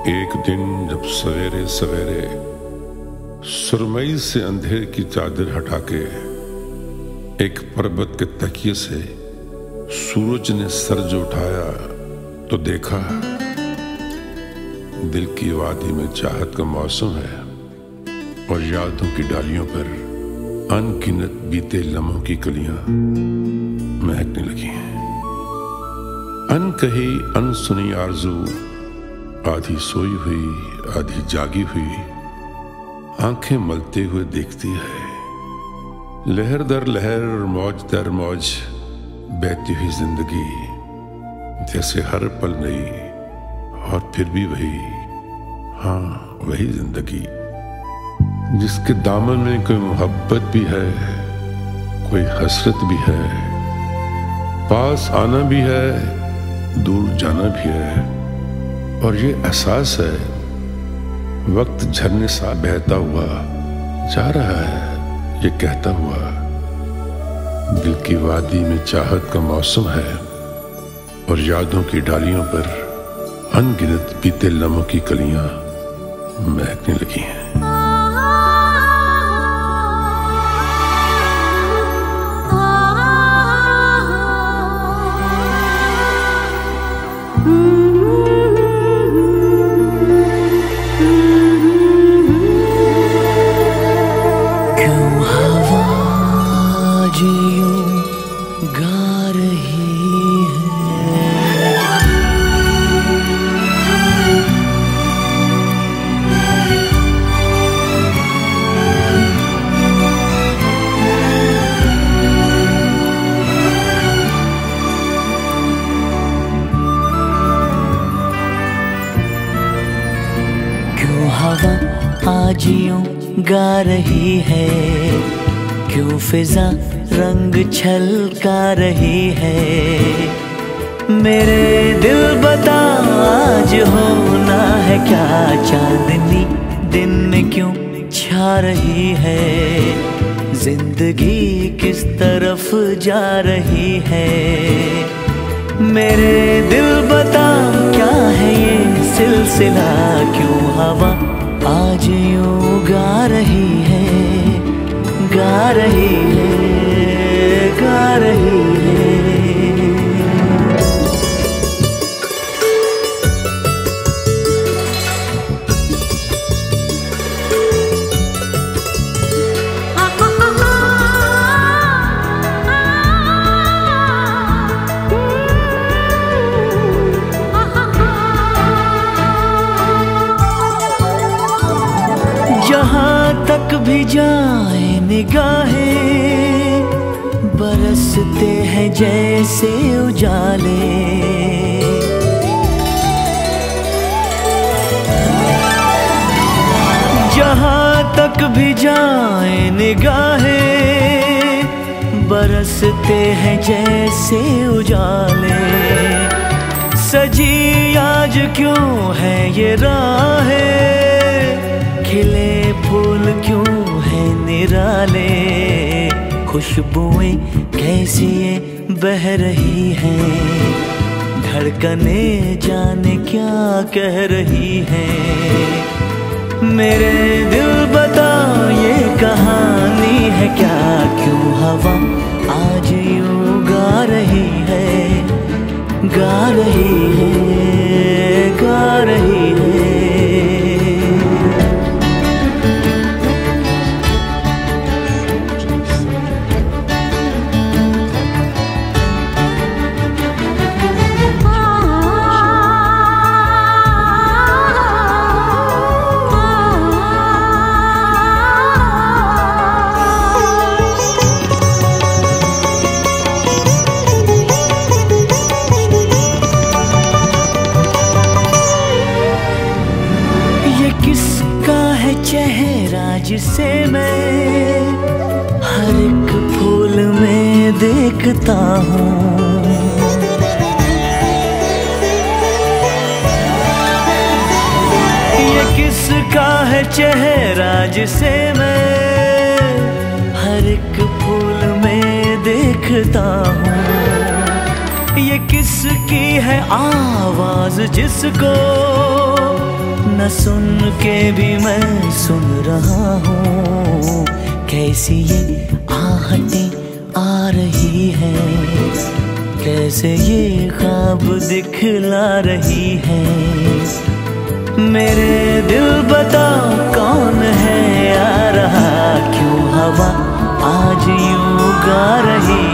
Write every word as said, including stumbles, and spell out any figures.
एक दिन जब सवेरे सवेरे सुरमई से अंधेरे की चादर हटा के एक पर्वत के तकिए से सूरज ने सर जो उठाया तो देखा दिल की वादी में चाहत का मौसम है और यादों की डालियों पर अनगिनत बीते लम्हों की कलियां महकने लगी हैं। अनकही अनसुनी आरज़ू आधी सोई हुई आधी जागी हुई आंखें मलते हुए देखती है। लहर दर लहर और मौज दर मौज बहती हुई जिंदगी जैसे हर पल नई और फिर भी वही, हाँ वही जिंदगी जिसके दामन में कोई मोहब्बत भी है, कोई हसरत भी है, पास आना भी है, दूर जाना भी है। और ये एहसास है वक्त झरने सा बहता हुआ जा रहा है, ये कहता हुआ दिल की वादी में चाहत का मौसम है और यादों की डालियों पर अनगिनत बीते लम्हों की कलियां महकने लगी हैं। हवा आज यूं गा रही है, क्यों फिजा रंग छलका रही है। मेरे दिल बता आज होना है क्या, चांदनी दिन में क्यों छा रही है। जिंदगी किस तरफ जा रही है। मेरे दिल बता क्या है ये सिलसिला, क्यों हवा आज यूं गा रही है, गा रही है, गा रही है। जहाँ तक भी जाए निगाहें बरसते हैं जैसे उजाले। जहाँ तक भी जाए निगाहें बरसते हैं जैसे उजाले। सजी आज क्यों है ये राहें, खिले फूल क्यों है निराले। खुशबुएं कैसी ये बह रही हैं, धड़कने जाने क्या कह रही हैं। मेरे दिल बता ये कहानी है क्या, क्यों हवा आज यूं गा रही है, गा रही है, गा रही है। चेहरा जिसे मैं हर एक फूल में देखता हूँ। ये किसका है चेहरा जिसे मैं हर एक फूल में देखता हूँ। ये किसकी है आवाज जिसको न सुन के भी मैं सुन रहा हूँ, कैसी ये आहटें आ रही है, कैसे ये ख्वाब दिखला रही है। मेरे दिल बता कौन है आ रहा, क्यों हवा आज यूं गा रही